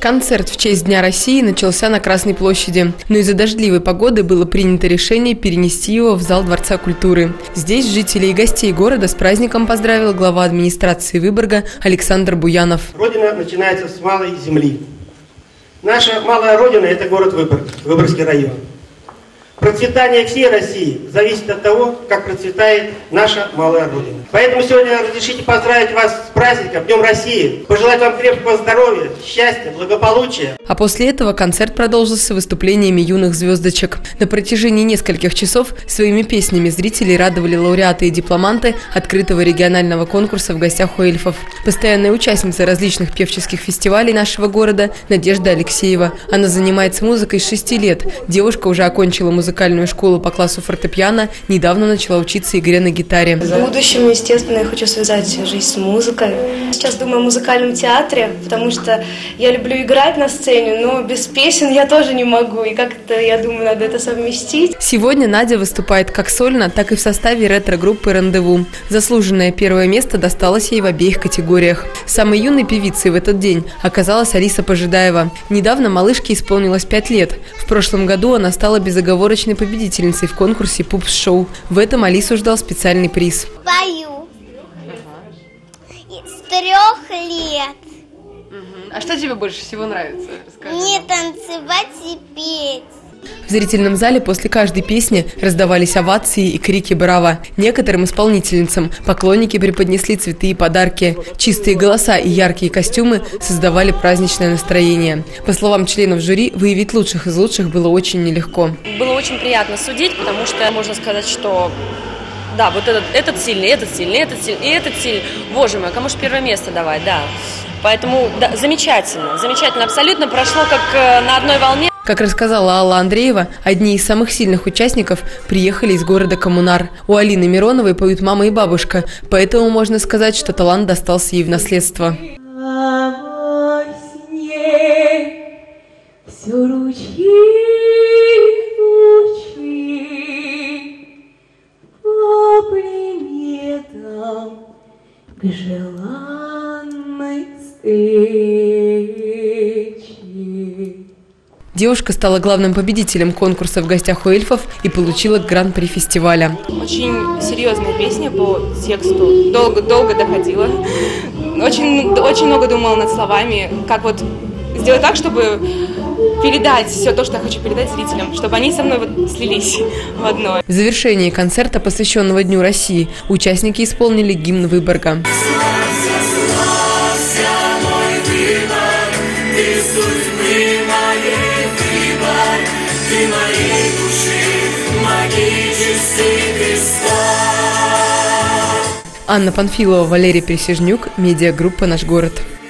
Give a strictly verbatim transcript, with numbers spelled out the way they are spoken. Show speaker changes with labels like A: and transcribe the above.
A: Концерт в честь Дня России начался на Красной площади, но из-за дождливой погоды было принято решение перенести его в зал Дворца культуры. Здесь жителей и гостей города с праздником поздравил глава администрации Выборга Александр Буянов.
B: Родина начинается с малой земли. Наша малая родина – это город Выборг, Выборгский район. Процветание всей России зависит от того, как процветает наша малая родина. Поэтому сегодня разрешите поздравить вас с праздником, Днем России, пожелать вам крепкого здоровья, счастья, благополучия.
A: А после этого концерт продолжился выступлениями юных звездочек. На протяжении нескольких часов своими песнями зрителей радовали лауреаты и дипломанты открытого регионального конкурса «В гостях у эльфов». Постоянная участница различных певческих фестивалей нашего города Надежда Алексеева. Она занимается музыкой с шести лет. Девушка уже окончила музыкальную музыкальную школу по классу фортепиано, недавно начала учиться игре на гитаре.
C: В будущем, естественно, я хочу связать жизнь с музыкой. Сейчас думаю о музыкальном театре, потому что я люблю играть на сцене, но без песен я тоже не могу. И как-то, я думаю, надо это совместить.
A: Сегодня Надя выступает как сольно, так и в составе ретро-группы «Рандеву». Заслуженное первое место досталось ей в обеих категориях. Самой юной певицей в этот день оказалась Алиса Пожидаева. Недавно малышке исполнилось пять лет. В прошлом году она стала безоговорочной победительницей в конкурсе «Пупс-шоу». В этом Алису ждал специальный приз.
D: Пою. С трех лет.
A: А что тебе больше всего нравится? Расскажи.
D: Мне танцевать и петь.
A: В зрительном зале после каждой песни раздавались овации и крики «Браво!». Некоторым исполнительницам поклонники преподнесли цветы и подарки. Чистые голоса и яркие костюмы создавали праздничное настроение. По словам членов жюри, выявить лучших из лучших было очень нелегко.
E: Было очень приятно судить, потому что можно сказать, что да, вот этот, этот сильный, этот сильный, этот сильный, и этот сильный. Боже мой, кому же первое место давать, да. Поэтому да, замечательно, замечательно, абсолютно прошло как э, на одной волне.
A: Как рассказала Алла Андреева, одни из самых сильных участников приехали из города Коммунар. У Алины Мироновой поют мама и бабушка, поэтому можно сказать, что талант достался ей в наследство. Девушка стала главным победителем конкурса «В гостях у эльфов» и получила гран-при фестиваля.
F: Очень серьезная песня по тексту, долго-долго доходила. Очень, очень много думала над словами, как вот сделать так, чтобы передать все то, что я хочу передать зрителям, чтобы они со мной вот слились в одно.
A: В завершении концерта, посвященного Дню России, участники исполнили гимн Выборга. Анна Панфилова, Валерий Присяжнюк, медиагруппа «Наш город».